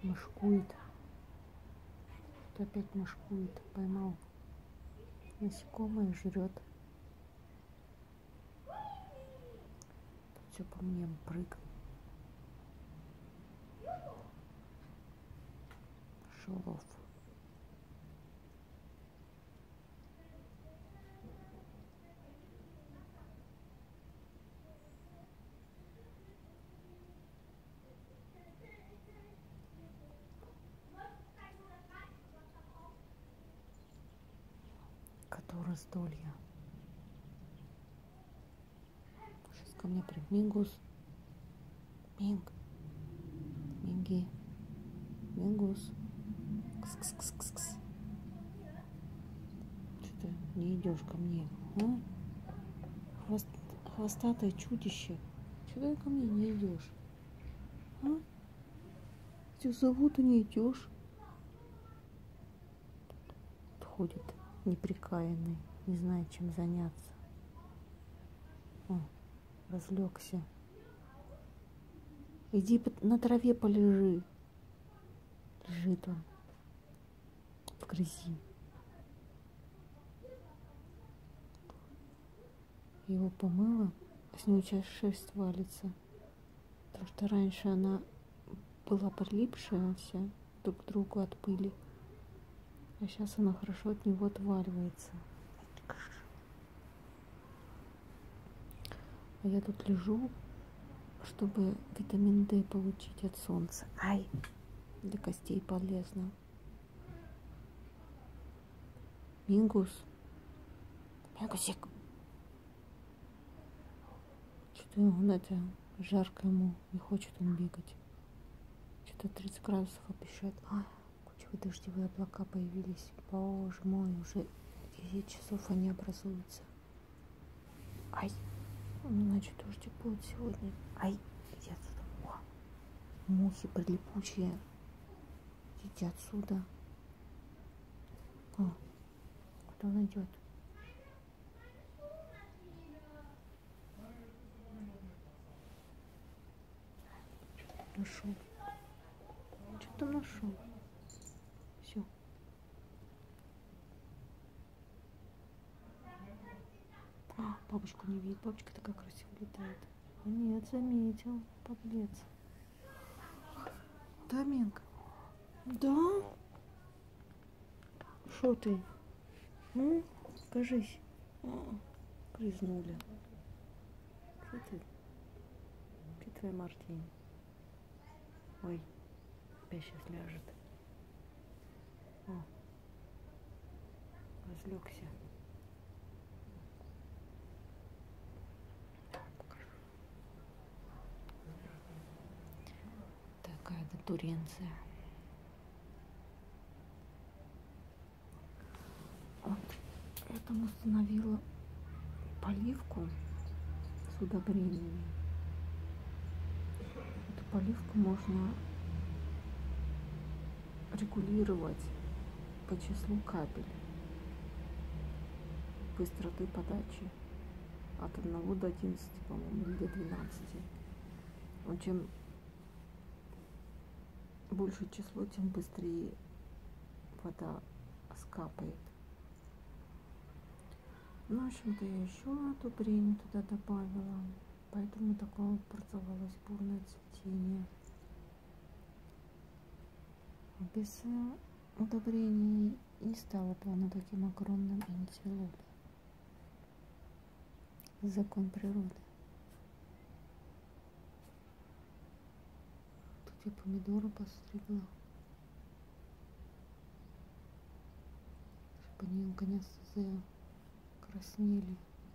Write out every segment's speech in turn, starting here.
Мошкует. Тут опять мошкует. Поймал. Насекомое жрет. Тут все по мне прыг. Шелов. Который раздолье. Сейчас ко мне прям Мингус. Минг. Минги. Мингус. Кс-кс-кс-кс-кс. Что ты не идешь ко мне? А? Хвостатое чудище. Что ты ко мне не идешь? А? Тебя зовут, и не идешь. Ходит неприкаянный, не знает, чем заняться. О, разлегся. Иди на траве полежи. Лежит он в грязи. Его помыла, с него часть шерсть валится. Потому что раньше она была прилипшая вся друг к другу от пыли. А сейчас она хорошо от него отваливается. А я тут лежу, чтобы витамин D получить от солнца. Ай, для костей полезно. Мингус. Мингусик. Что-то он это, жарко ему, не хочет он бегать. Что-то 30 градусов обещает. Ай, кучевые дождевые облака появились. Боже мой, уже 10 часов они образуются. Ай, значит, дождик будет сегодня. Ай, иди отсюда. О, мухи прилипучие. Идите отсюда. О, куда он идет? Нашел. Что там нашел? Все. А, бабочку не видит. Бабочка такая красиво летает. А нет, заметил. Подлец. Да, Минг? Да? Шо ты? Ну, кажись. Грызнули. Что ты? Ты твоя Мартин. Ой, опять сейчас ляжет. О, разлегся. Такая датуренция. Вот я там установила поливку с удобрениями. Эту поливку можно регулировать по числу капель быстроты подачи от 1 до 11, по-моему, или до 12. Но чем больше число, тем быстрее вода скапает. Ну, в общем-то, я еще удобрение туда добавила, поэтому такое образовалось бурное цветение. Без удобрений не стало бы оно таким огромным и не цвело бы. Закон природы. Тут я помидоры постригла, чтобы они наконец-то закраснели.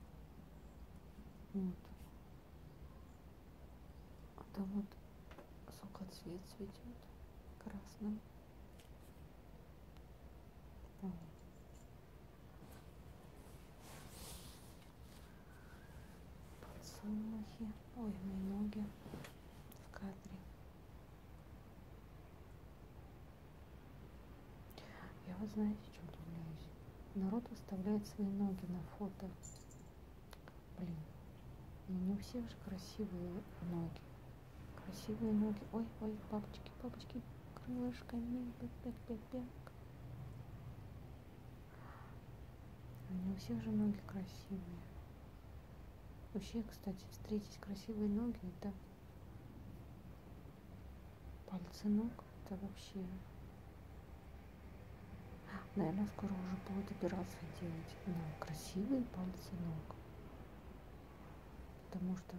Вот. Это вот сокоцвет цветет красным. Подсолнухи. Ой, мои ноги в кадре. Я вот знаете, что удивляюсь? Народ выставляет свои ноги на фото. Блин, ну не у всех же красивые ноги. Красивые ноги. Ой, ой, бабочки, бабочки. крылышками. Бэк-бэк-бэк-бэк. У всех же ноги красивые. Вообще, кстати, встретить красивые ноги, это пальцы ног, это вообще, наверное, скоро уже будут операцию делать на красивые пальцы ног, потому что,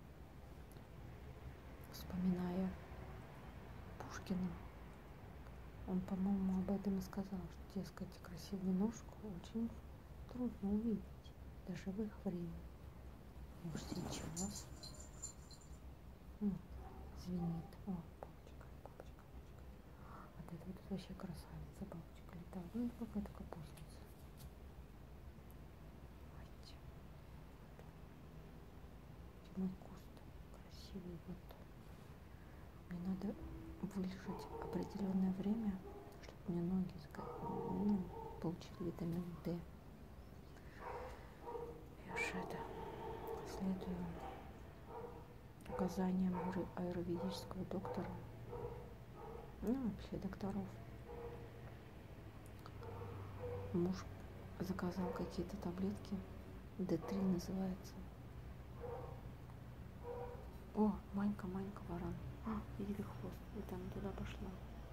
вспоминая Пушкина, он, по-моему, об этом и сказал, что, дескать, красивую ножку очень трудно увидеть, даже в их время. Может, сейчас звенит. О, бабочка, бабочка, бабочка. Вот это вот вообще красавица, бабочка летает. Ну, это какая-то капустница. Мой куст красивый. Вот. Мне надо вылежать определенное время, чтобы мне ноги получили витамин D. Я же это следую указаниям аюрведического доктора, вообще докторов. Муж заказал какие-то таблетки, D3 называется. О, Манька, ворон. Видели хвост? Это она туда пошла.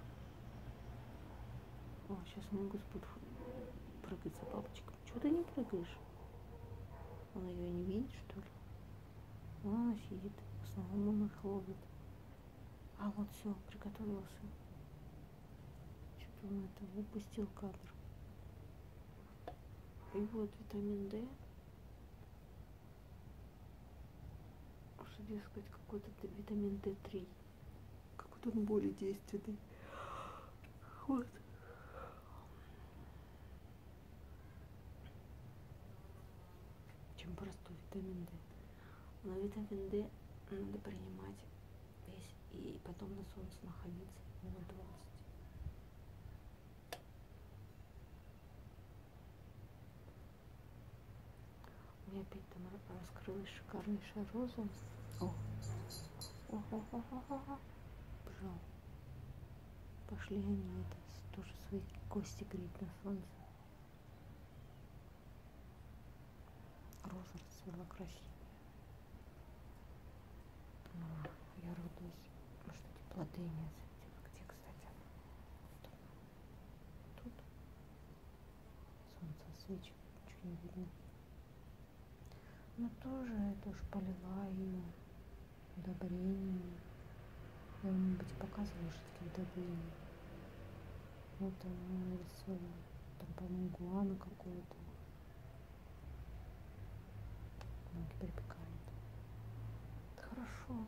О, сейчас Мунгус будет прыгать за бабочкой. Чего ты не прыгаешь? Он ее не видит, что ли? Вон она сидит. В основном он их ловит. А вот все, приготовился. Что-то он это упустил кадр. И вот витамин D. Что, дескать, какой-то витамин D3. Какой-то он более действенный. Вот. Чем простой витамин D. Но витамин D надо принимать весь и потом на солнце находиться минут 20. У меня опять там раскрылась шикарнейшая роза. Бежал. Пошли они это тоже свои кости греть на солнце. Роза расцвела красивая. Я радуюсь, что эти плоды не цветет. Где, кстати, она? Тут. Солнце свечит, ничего не видно. Но тоже это уж полила ее удобрениями. Я, может быть, показывала, что такие удобрения. Вот она рисовала. Там, по-моему, гуана какого-то. Ноги припекает. Хорошо.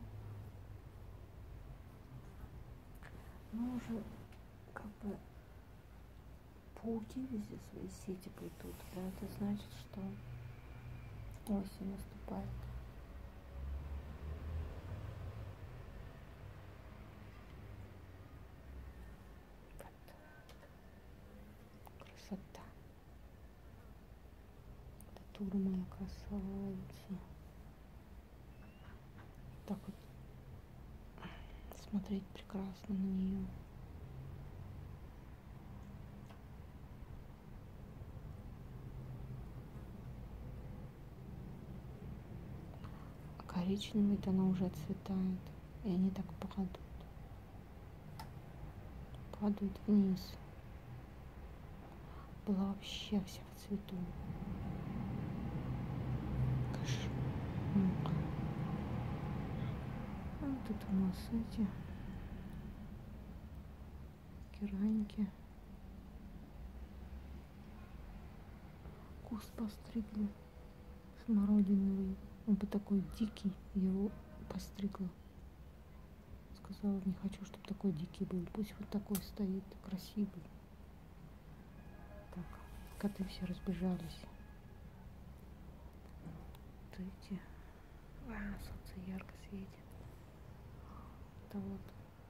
Но уже как бы пауки везде свои сети плетут. А это значит, что осень наступает. Красота. Это тура моя красавица. Так вот смотреть прекрасно на нее. Коричневый-то она уже отцветает, и они так падают. Падают вниз. Была вообще вся в цвету. Кошмар. А тут у нас эти гераньки. Куст постригли смородиновый. Он бы такой дикий, я его постригла. Сказала, не хочу, чтобы такой дикий был. Пусть вот такой стоит, красивый. Так, коты все разбежались. Вот эти. Солнце ярко светит. Это вот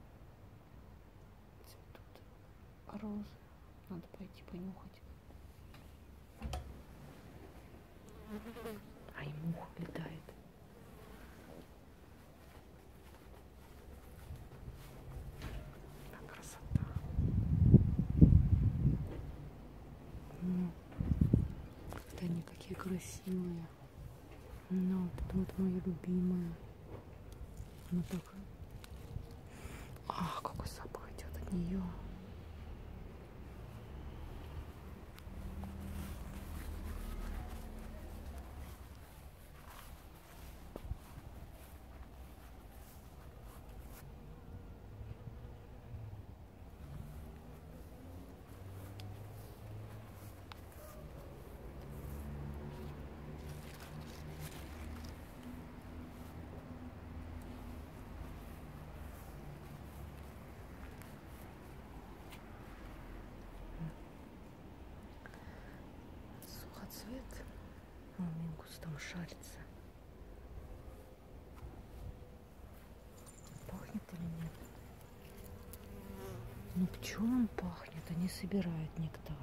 цветут розы. Надо пойти понюхать. А и мух летает. Красота. красивая. Ну, вот моя любимая. Она так... Ах, какой запах идет от нее. Сухоцвет. О, мингус там шарится. Пахнет или нет? Ну пчелам пахнет, они собирают нектар.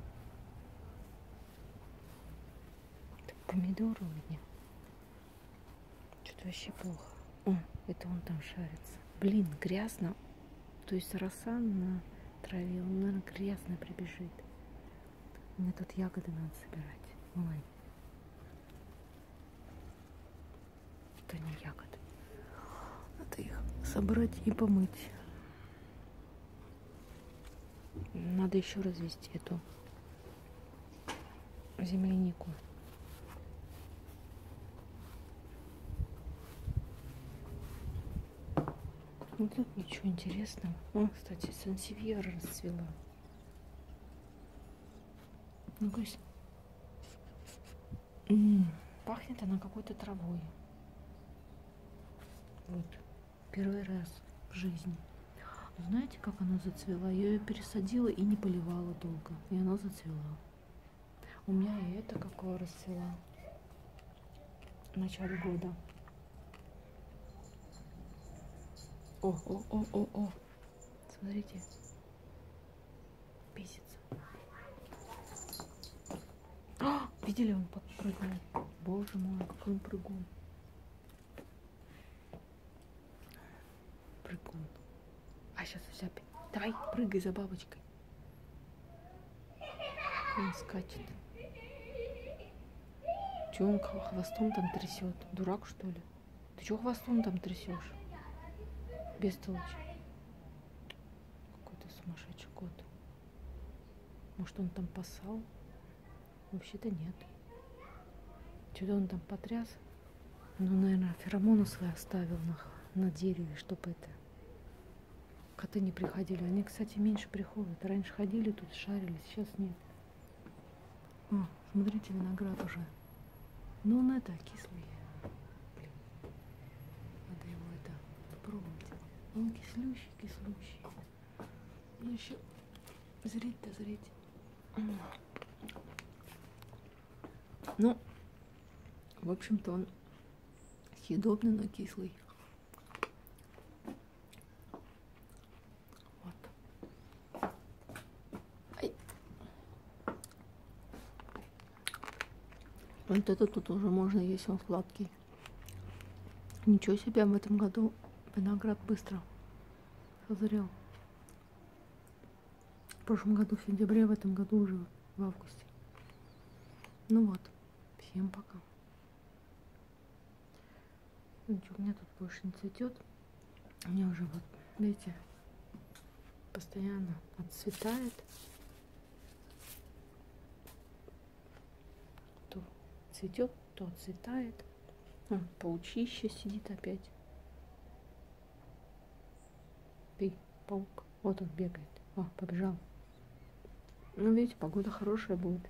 Так помидоры у меня. Что-то вообще плохо. О, это он там шарится. Блин, грязно. То есть роса на траве, он, наверное, грязно прибежит. Мне тут ягоды надо собирать. Ой. Это не ягоды. Надо их собрать и помыть. Надо еще развести эту землянику. Ну тут ничего интересного. О, кстати, сансевьера расцвела. Ну, кажется, пахнет она какой-то травой. Вот. Первый раз в жизни. Знаете, как она зацвела? Я ее пересадила и не поливала долго. И она зацвела. У меня и это какое расцвела в начале года. О. Смотрите. Бесится. А, видели, он подпрыгнул. Боже мой, какой он прыгун. Прыгун. А сейчас вся... Давай, прыгай за бабочкой. Он скачет. Чего он хвостом там трясет? Дурак, что ли? Ты чего хвостом там трясешь? Бестолочь. Какой-то сумасшедший кот. Может, он там поссал? Вообще-то нет. Что-то он там потряс. Ну, наверное, феромоны свои оставил на дереве, чтобы это... Коты не приходили. Они, кстати, меньше приходят. Раньше ходили тут, шарили, сейчас нет. О, смотрите, виноград уже. Ну, он это, кислый. Блин. Надо его это попробовать. Он кислющий. И еще зрить. Ну, в общем-то, он съедобный, но кислый. Вот. Ай. Вот это тут уже можно есть, он сладкий. Ничего себе, в этом году виноград быстро созрел. В прошлом году в сентябре, в этом году уже в августе. Ну вот, всем пока. Ничего, у меня тут больше не цветет. У меня уже вот, видите, постоянно отцветает. То цветет, то отцветает. Паучище сидит опять. Ты, паук. Вот он бегает. О, побежал. Ну, видите, погода хорошая будет.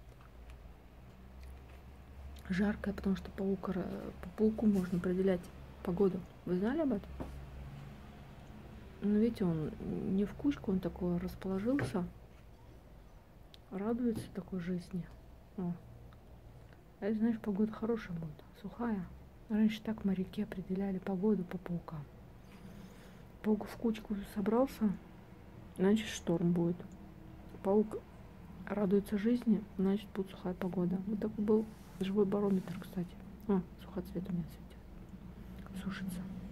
Жаркая, потому что по пауку можно определять погоду. Вы знали об этом? Ну, видите, он не в кучку, он такой расположился. Радуется такой жизни. О. А знаешь, погода хорошая будет, сухая. Раньше так моряки определяли погоду по паукам. Паук в кучку собрался, значит шторм будет. Паук радуется жизни, значит будет сухая погода. Вот такой был живой барометр, кстати. О, сухоцвет у меня цветет. Сушится.